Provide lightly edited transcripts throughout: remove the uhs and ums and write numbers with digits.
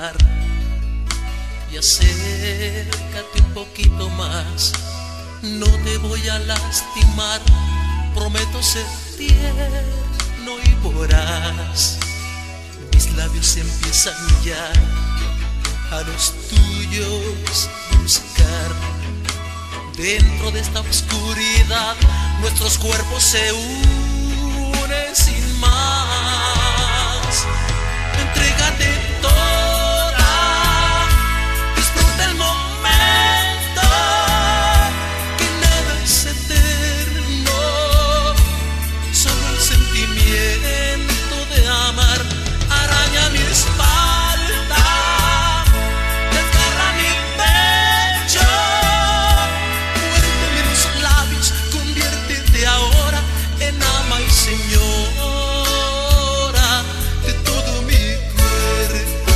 tocar. Y acércate un poquito más, no te voy a lastimar, prometo ser tierno y voraz. Mis labios empiezan ya a los tuyos buscar. Dentro de esta oscuridad nuestros cuerpos se unen sin más. Entrégate toda, disfruta el momento, que nada es eterno, solo el sentimiento de amar araña mi espalda, desgarra mi pecho, muérdeme los labios, conviértete ahora en ama y señora de todo mi cuerpo.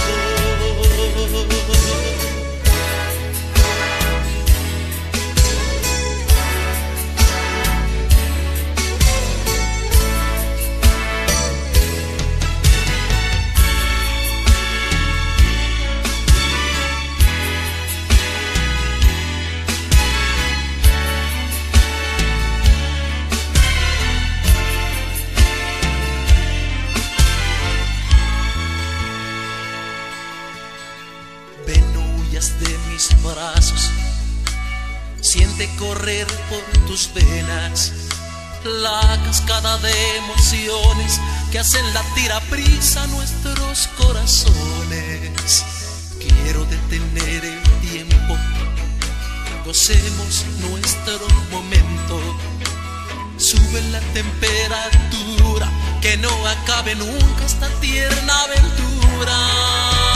Ven, no huyas de mis brazos, siente correr por tus venas la cascada de emociones que hacen latir a prisa nuestros corazones. Quiero detener el tiempo, gocemos nuestro momento, sube la temperatura, que no acabe nunca esta tierna aventura.